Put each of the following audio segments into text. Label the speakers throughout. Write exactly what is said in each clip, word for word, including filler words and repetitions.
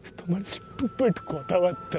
Speaker 1: তোমার স্টুপিড কথাবার্তা।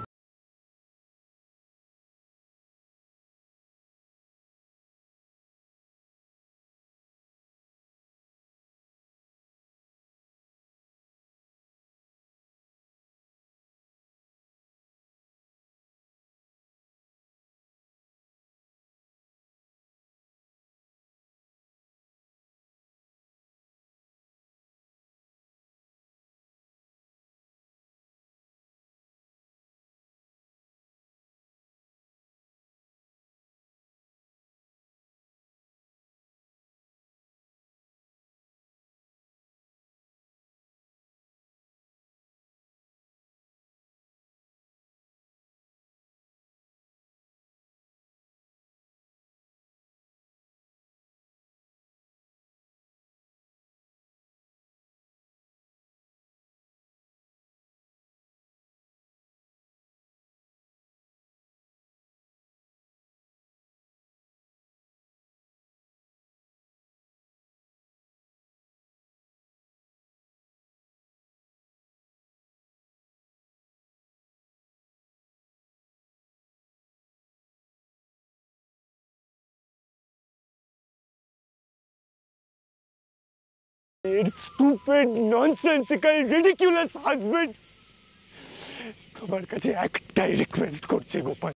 Speaker 1: Stupid, nonsensical, ridiculous husband. তোমার কাছে একটাই রিকোয়েস্ট করছে গোপাল,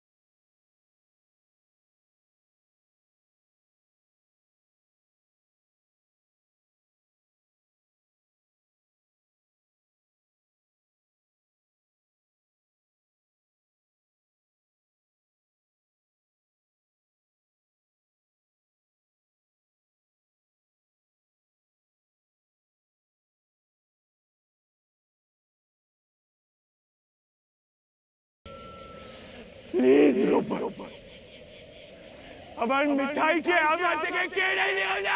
Speaker 1: প্লিজ গোপাল, আমার মিঠাইকে আমার থেকে কেড়ে নিও না।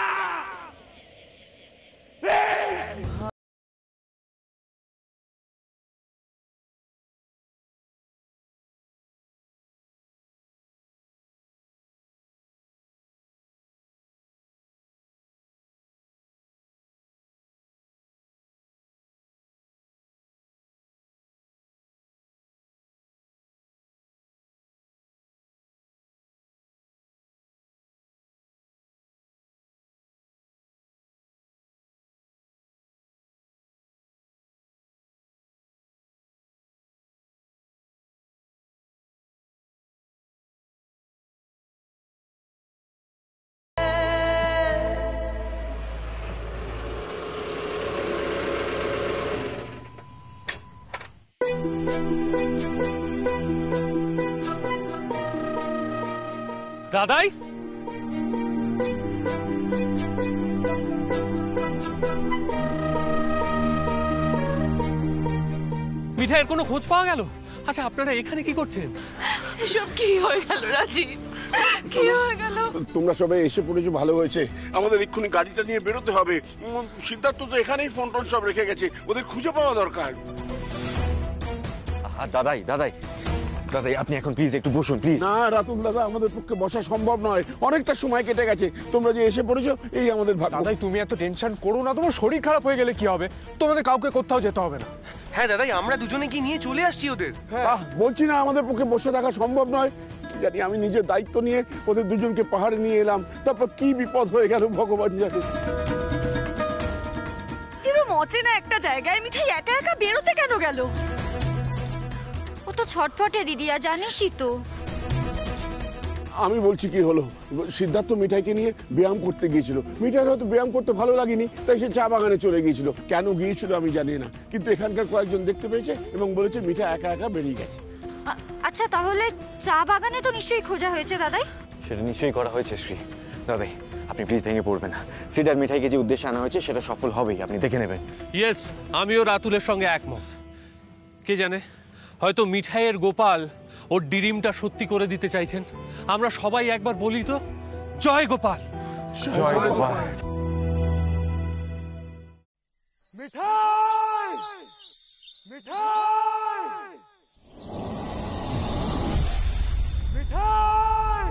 Speaker 2: দাদাই, মিঠাইয়ের কোনো খোঁজ পাওয়া গেল? আচ্ছা, আপনারা এখানে কি করছেন?
Speaker 3: এসব কি হয়ে গেল রাজি? কি হয়ে গেল?
Speaker 4: তোমরা সবাই এসে পড়েছো, ভালো হয়েছে। আমাদের এক্ষুনি গাড়িটা নিয়ে বেরোতে হবে। সিদ্ধার্থ তো এখানেই ফোন টোন সব রেখে গেছে, ওদের খুঁজে পাওয়া দরকার।
Speaker 5: দাদাই দাদাই দাদাই আপনি এখন প্লিজ একটু বসুন প্লিজ।
Speaker 4: না রাতুল দাদা, আমাদের পক্ষে বসা সম্ভব নয়, অনেকটা সময় কেটে গেছে। তোমরা যে এসে পড়েছো এই আমাদের ভাগ্য।
Speaker 1: দাদাই তুমি এত টেনশন করো না, তোমার শরীর খারাপ হয়ে গেলে কি হবে? তোমাদের কাউকে কোথাও যেতে হবে না।
Speaker 6: হ্যাঁ দাদাই, আমরা দুজনে কি নিয়ে চলে আসছি ওদের।
Speaker 4: আহ, বলছি না আমাদের পক্ষে বসে থাকা সম্ভব নয়। কি জানি, আমি নিজের দায়িত্ব নিয়ে ওদের দুজনকে পাহাড়ে নিয়ে এলাম, তারপর কি বিপদ হয়ে গেল ভগবান জানে।
Speaker 3: এরকম অচেনা একটা জায়গায় মিঠাই একা একা বেরোতে কেন গেল?
Speaker 7: ও তো ছটফটে দিদিয়া, জানিসই তো।
Speaker 4: আমি বলছি কি হলো, সিদ্ধার্থ মিঠাইকে নিয়ে ব্যায়াম করতে গিয়েছিল। মিঠাইয়ের হয়তো ব্যায়াম করতে ভালো লাগেনি, তাই সে চা বাগানে চলে গিয়েছিল। কেন গিয়েছিল আমি জানি না, কিন্তু এখানকার কয়েকজন দেখতে পেয়েছে এবং বলেছে মিঠাই একা একা বেরিয়ে গেছে।
Speaker 7: আচ্ছা, তাহলে চা বাগানে তো নিশ্চয়ই খোঁজা হয়েছে দাদাই?
Speaker 5: সেটা নিশ্চয়ই করা হয়েছে শ্রী। দাদাই আপনি প্লিজ ভেঙে পড়বেন না, সিডার মিঠাইকে যে উদ্দেশ্যে আনা হয়েছে সেটা সফল হবেই, আপনি দেখে নেবেন।
Speaker 2: ইয়েস, আমিও রাতুলের সঙ্গে একমত। কে জানে, হয়তো মিঠাইয়ের গোপাল ওর ডিরিমটা সত্যি করে দিতে চাইছেন। আমরা সবাই একবার বলি তো, জয় গোপাল।
Speaker 1: জয় গোপাল। মিঠাই, মিঠাই, মিঠাই,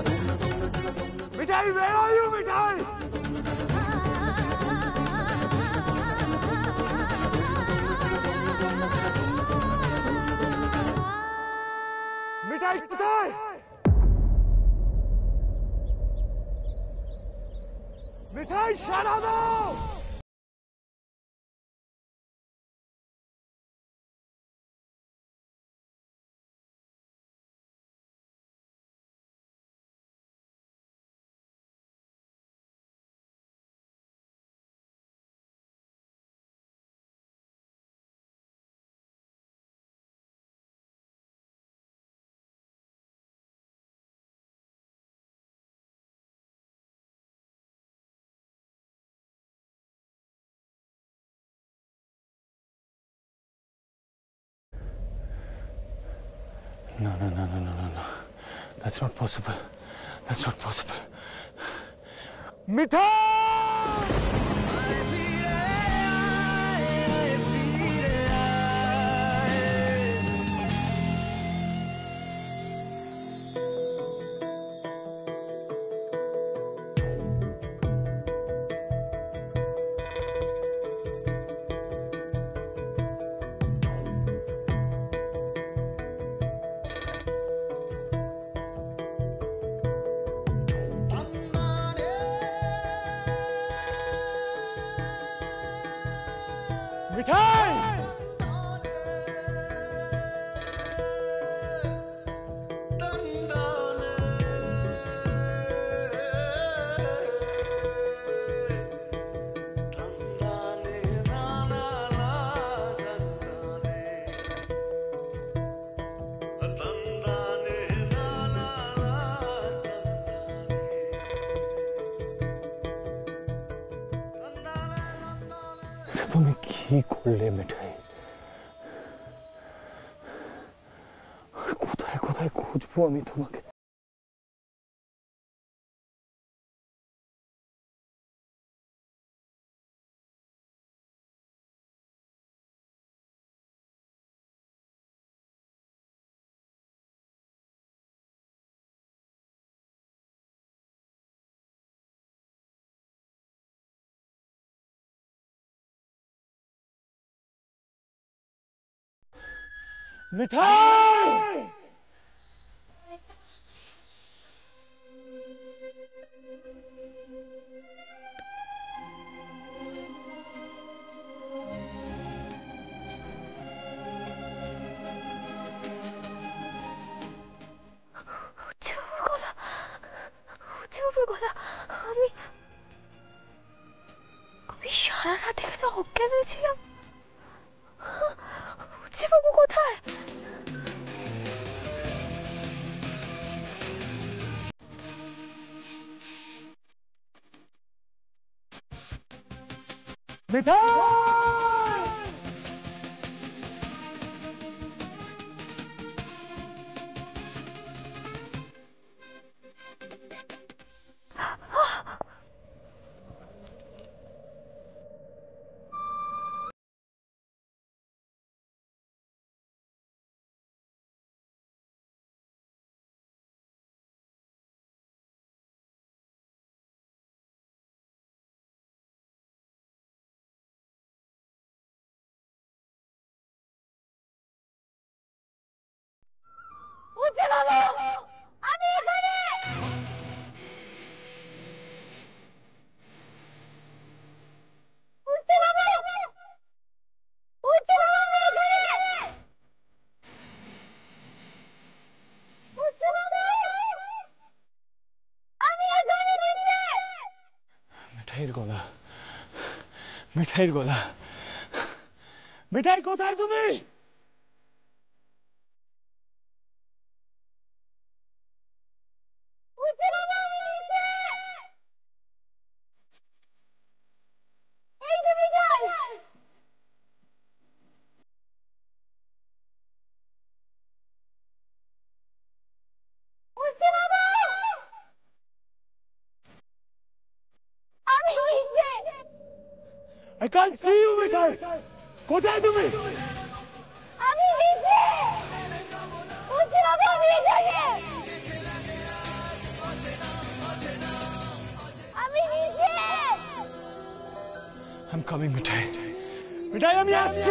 Speaker 1: মিঠাই, মিঠাই, where are you, মিঠাই? সাড়া দাও।
Speaker 2: No, no, no, no, no, no, no. That's not possible. That's not possible.
Speaker 1: মিঠাই! মিঠাই!
Speaker 2: তুমি কি করলে মিঠাই? আর কোথায় কোথায় খুঁজবো আমি তোমাকে?
Speaker 1: মিঠাই!
Speaker 7: উচ্চবাবুর গলা, উচ্চবাবুর গলা। আমি আমি সারা রাত এখানে অজ্ঞান হয়েছিলাম। উচ্চবাবু কোথায়?
Speaker 1: মিঠাই!
Speaker 7: উচ্চবাবু! আমি এখানে! উচ্চবাবু! উচ্চবাবু, আমি এখানে! উচ্চবাবু! আমি এখানে নিচে!
Speaker 1: মিঠাইয়ের গলা, মিঠাইয়ের গলা। মিঠাই কোথায় তুমি?
Speaker 7: উচ্চবাবু, আমি নিচে! এই যে মিঠাই! উচ্চবাবু! আমি নিচে!
Speaker 1: I can't see you, মিঠাই। কোথায় তুমি?
Speaker 7: আমি নিচে! উচ্চবাবু, আমি এখানে! আমি নিচে!
Speaker 1: I'm coming, মিঠাই। মিঠাই, আমি আসছি।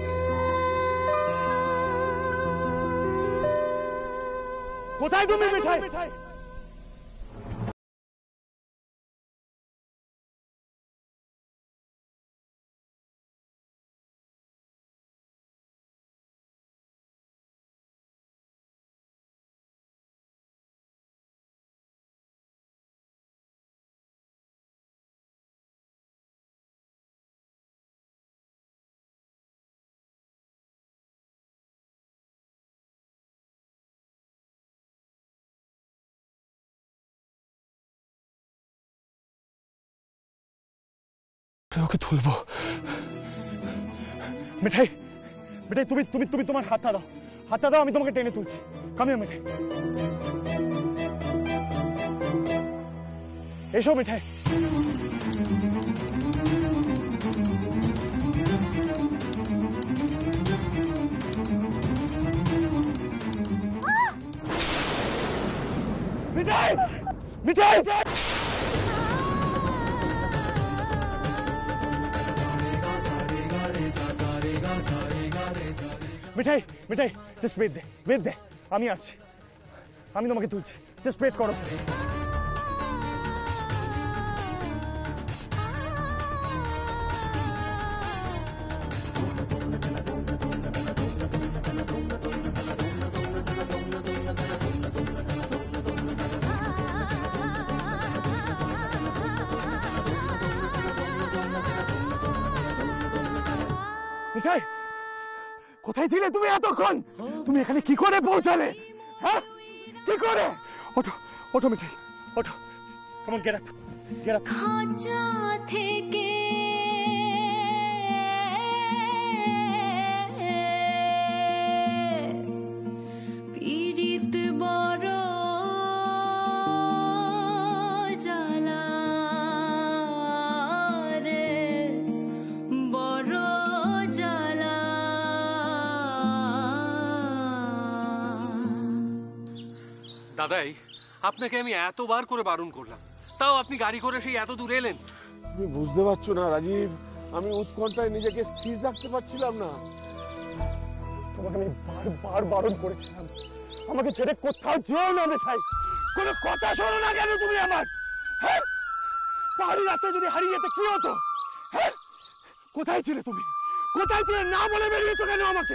Speaker 1: কোথায় তুমি, মিঠাই? ওকে তুলবো। মিঠাই, মিঠাই তুমি তুমি তুমি তোমার হাতটা দাও, হাতটা দাও, আমি তোমাকে টেনে তুলছি। কামিও মিঠাই, এসো মিঠাই। মিঠাই, মিঠাই, মিঠাই, মিঠাই, জাস্ট ওয়েট দে, ওয়েট দে, আমি আসছি, আমি তোমাকে তুলছি, জাস্ট ওয়েট করো। মিঠাই, কোথায় ছিলে তুমি এতক্ষণ? তুমি এখানে কি করে পৌঁছালে? হ্যাঁ, কি করে? ওঠো, ওঠো মিঠাই, ওঠো, come on, get up, get up.
Speaker 8: খাঁচা থেকে পীড়িত বড় জ্বালা রে, বড় জ্বালা।
Speaker 2: দাদাই, আপনাকে আমি এতবার করে বারণ করলাম, তাও আপনি গাড়ি করে সেই এত দূর এলেন।
Speaker 4: তুমি বুঝতে পারছো না রাজীব, আমি উৎকণ্ঠায় নিজেকে স্থির রাখতে পারছিলাম না।
Speaker 1: তোমাকে আমি বারবার বারণ করেছিলাম, আমাকে ছেড়ে কোথাও যেও না মিঠাই। কোনো কথা শোনো না কেন তুমি আমার? হ্যাঁ, পাহাড়ি রাস্তায় যদি হারিয়ে যেতে কি হতো? হ্যাঁ, কোথায় ছিলে তুমি? কোথায় ছিলে? না বলে বেরিয়েছো কেন আমাকে?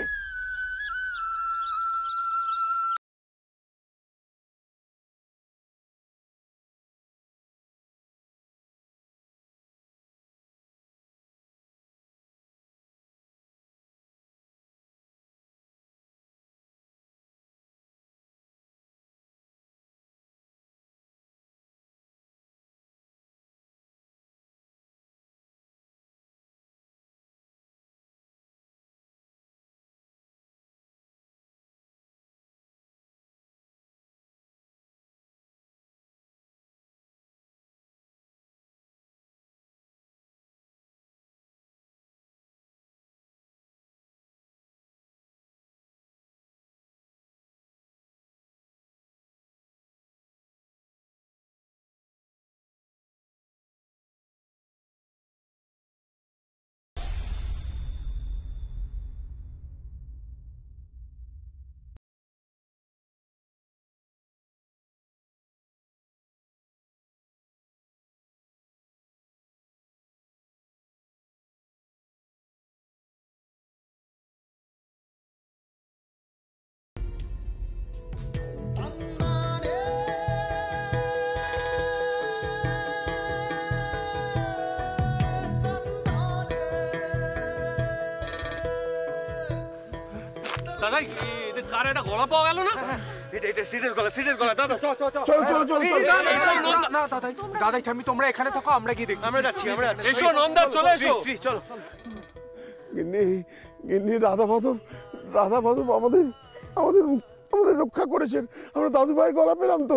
Speaker 2: দাদাই, এদের কার একটা গলা পাওয়া গেল না?
Speaker 6: এটা এটা সিটের গলা, সিটের গলা। দাদা চল চল চল
Speaker 4: চলো চলো চলো চলো।
Speaker 1: না দাদাই, দাদাই থামি, তোমরা এখানে থাকো, আমরা গিয়ে দেখছি।
Speaker 6: আমরা যাচ্ছি, আমরা যাচ্ছি।
Speaker 2: এসো নন্দা, চলে এসো।
Speaker 6: শ্রী, শ্রী, চলো।
Speaker 4: গিন্নি, গিন্নি, রাধা মাধব, রাধা মাধব আমাদের আমাদের আমাদের রক্ষা করেছেন। আমরা দাদু ভাইয়ের গলা পেলাম তো।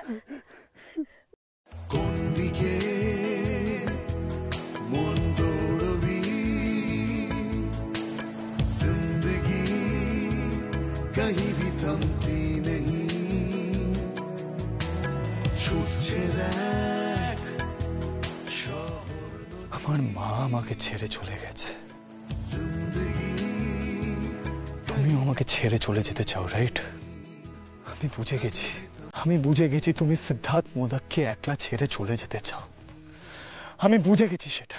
Speaker 9: কোন দিকে মন দৌড়বি, জিন্দগি কहीं भी थमती नहीं, ছুটছে দেখ শহর।
Speaker 1: আমার মা আমাকে ছেড়ে চলে গেছে,
Speaker 9: জিন্দগি
Speaker 1: তুমিও আমাকে ছেড়ে চলে যেতে চাও, রাইট? আমি বুঝে গেছি, আমি বুঝে গেছি তুমি সিদ্ধার্থ মোদককে একলা ছেড়ে চলে যেতে চাও। আমি বুঝে গেছি সেটা।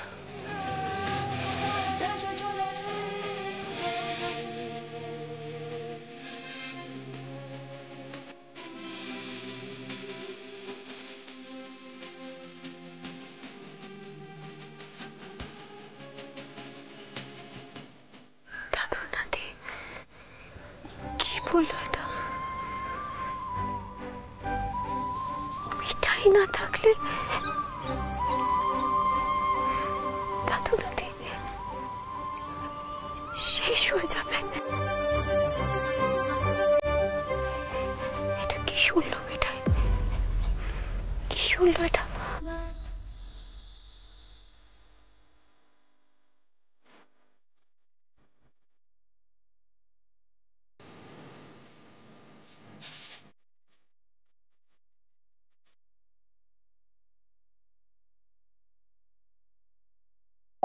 Speaker 7: কি বললো এটা? মিঠাই না থাকলে দাদু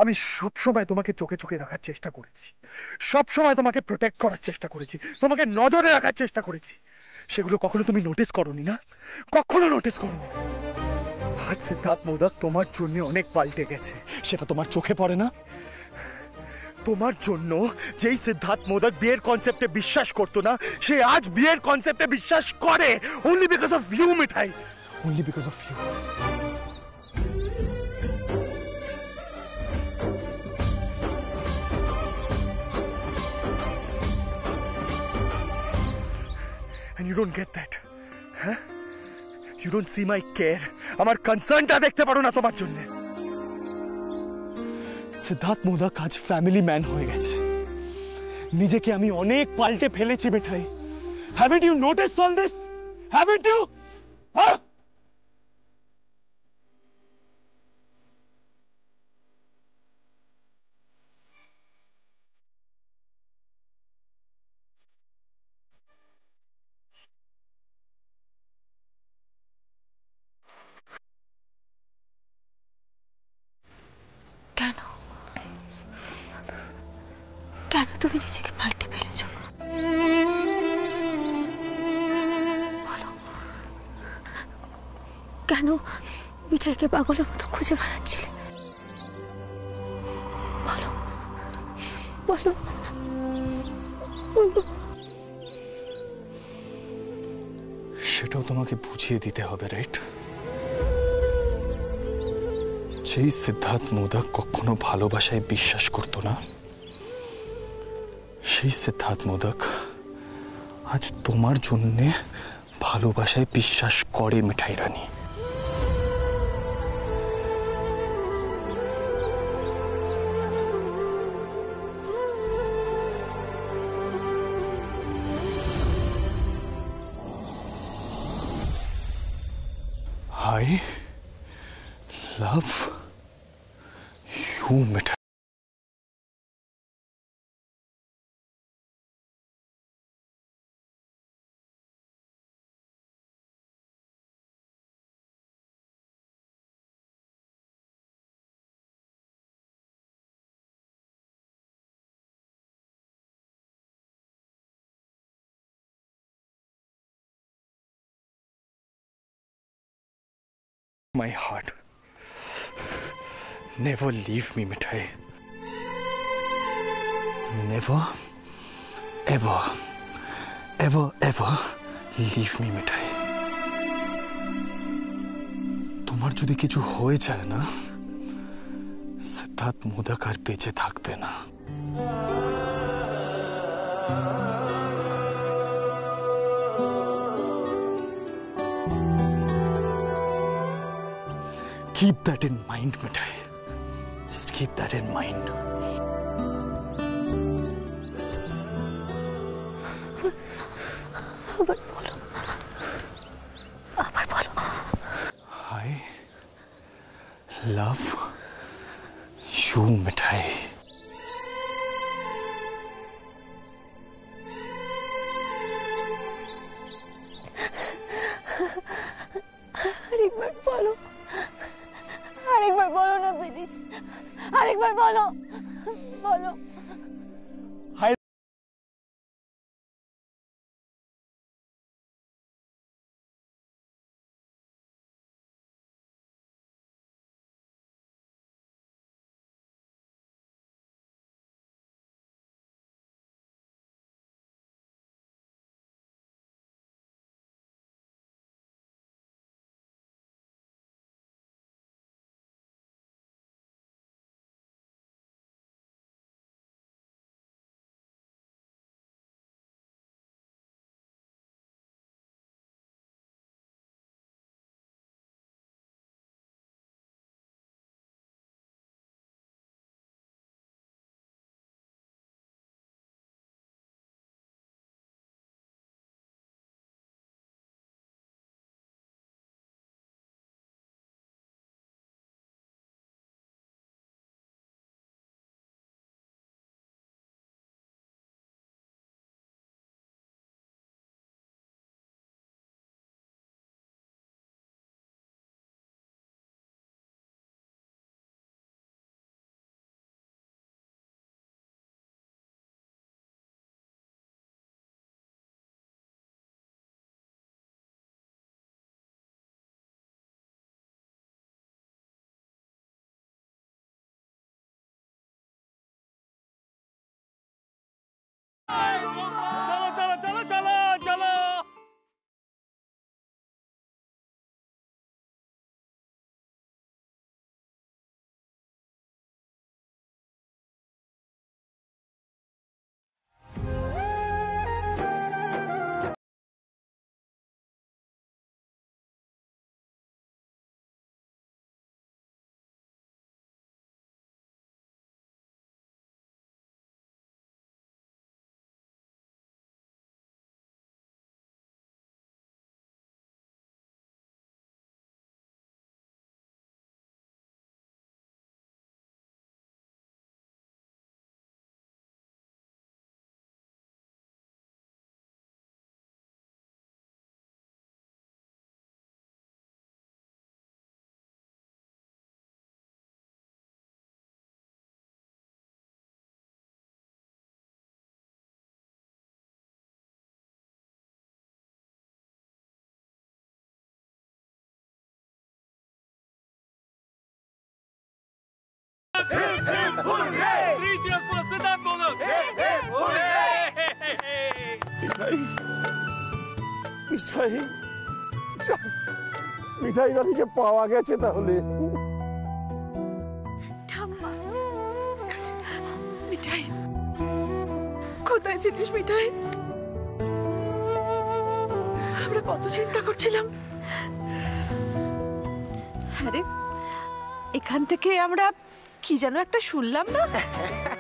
Speaker 1: আমি সব সময় তোমাকে চোখে চোখে রাখার চেষ্টা করেছি, সব সময় তোমাকে প্রোটেক্ট করার চেষ্টা করেছি, তোমাকে নজরে রাখার চেষ্টা করেছি। সেগুলো কখনো তুমি নোটিস করোনি না, কখনো নোটিস করোনি। আজ সিদ্ধার্থ মোদক তোমার জন্য অনেক পাল্টে গেছে, সেটা তোমার চোখে পড়ে না? তোমার জন্য যেই সিদ্ধার্থ মোদক বিয়ের কনসেপ্টে বিশ্বাস করতো না, সে আজ বিয়ের কনসেপ্টে বিশ্বাস করে, only because of you, Mithai, only because of you. And you don't get that, huh? You don't see my care. আমার কনসার্নটা দেখতে পারো না তোমার জন্য। সিদ্ধার্থ মোদক আজ ফ্যামিলি ম্যান হয়ে গেছে, নিজেকে আমি অনেক পাল্টে ফেলেছি মিঠাই। Haven't you noticed all this? Haven't you? Huh?
Speaker 3: কেন কেন তুমি নিজেকে পাল্টে ফেলেছো? বলো, কেন মিঠাইকে পাগলের মতো খুঁজে বেড়াচ্ছিলে? বলো বলো বলো।
Speaker 1: সেটাও তোমাকে বুঝিয়ে দিতে হবে, রাইট? যেই সিদ্ধার্থ মোদক কখনো ভালোবাসায় বিশ্বাস করতো না, সেই সিদ্ধার্থ মোদক আজ তোমার জন্যে ভালোবাসায় বিশ্বাস করে, মিঠাই রানী। I love you, Mithai. My heart. Never leave me, Mithai. Never, ever, ever, ever leave me, মিঠাই। তোমার যদি কিছু হয়ে যায় না, সিদ্ধার্থ মোদক আর বেঁচে থাকবে না। Keep that in mind, Mithai. Just keep that in mind.
Speaker 3: আবার বলো, আবার বলো।
Speaker 1: I love you, মিঠাই।
Speaker 3: আরেকবার বলো, আরেকবার বলো না প্লিজ, আরেকবার বলো, বলো।
Speaker 2: চলো চলো চলো চলো Three cheers for Siddharth Monak!
Speaker 4: মিঠাই মিঠাই যাক, মিঠাই রানীকে পাওয়া গেছে তাহলে।
Speaker 3: ঠাম্মা, মিঠাই কোথায় ছিলিস মিঠাই? আমরা কত চিন্তা করছিলাম। আরে এখান থেকে আমরা কি যেন একটা শুনলাম না?